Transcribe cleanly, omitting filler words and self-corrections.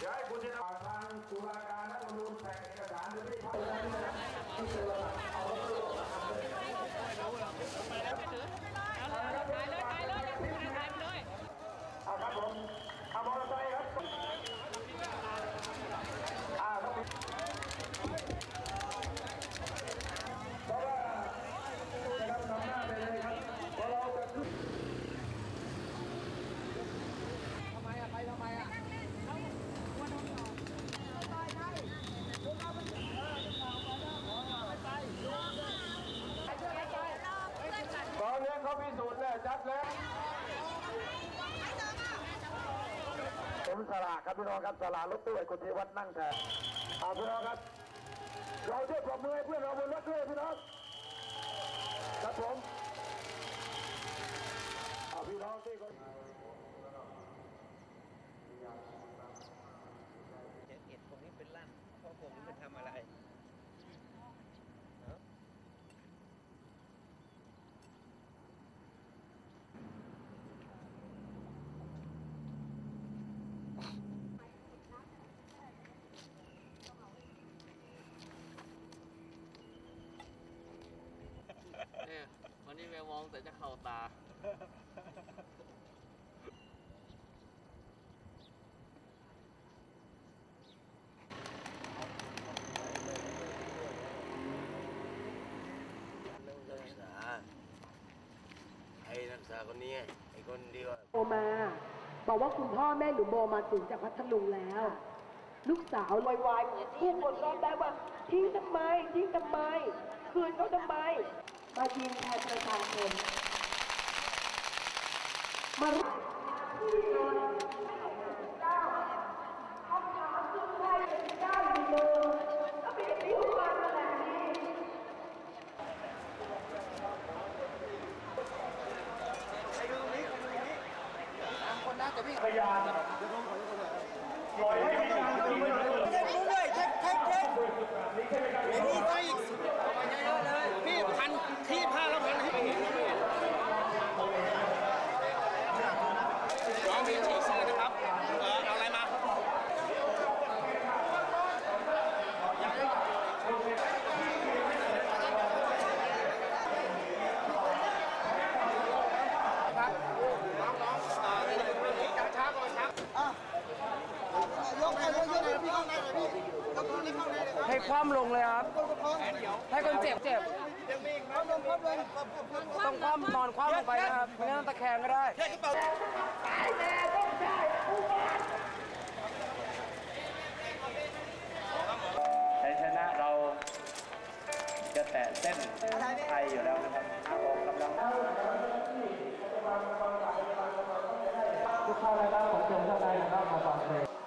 ดี๋ยวให้คุณจะนำทางตุลาการและตำรวจแจกเอกสารหรือไม่ครับที่เจอเอาไปเลยเอาครับผมเอามอเตอร์ไซค์ครับครับเพราะว่าจะนำหน้าไปเลยครับเพราะเราจะขึ้นทำไมอะไปทำไมอะตอนนี้เขาพิสูจน์แล้วจัดแล้วผมสลากครับพี่น้องครับสลากรถตู้ไอ้กุฏิวัดนั่งแทนพี่น้องครับเราช่วยปรบมือให้เพื่อนเราบนรถด้วยพี่น้องครับผมพี่น้องที่ก็เห็ดผมนี่เป็นลั่นเพราะผมนี่มันทำอะไรเนี่ยวันนี้แมวมองแต่จะเข่าตานักศึกษาคนนี้ไอ้คนเดียวโทรมาบอกว่าคุณพ่อแม่หนูโบมาถึงจากพัทลุงแล้ว ลูกสาววายๆผู้คนรอบได้ว่าทิ้งทำไมทิ้งทำไมคืนเขาทำไมมายิงแทนประชาชนมาที่โดนคำถามคือใครเป็นเจ้าอยู่เลยก็มีผู้มาขนาดนี้คนน่าจะวิ่งพยานปล่อยให้มีการตีไปเลยเช็คไม่มีไฟอีกเยอะเลยพี่พันที่ผ้าแล้วพันให้น้องมีฉีดเสื้อนะครับเอาอะไรมาช้าก่อนครับยกพี่เข้าในเลยพี่ยกคนนี้เข้าในเลยให้คว่ำลงเลยครับให้คนเจ็บต้องคว่ำนอนคว่ำลงไปนะครับไม่งั้นตะแคงก็ได้ชัยชนะเราจะแตะเส้นไทยอยู่แล้วนะครับออกกำลังทุกท่านนะครับขอเชิญท่านใดนะครับมาฟังเพลง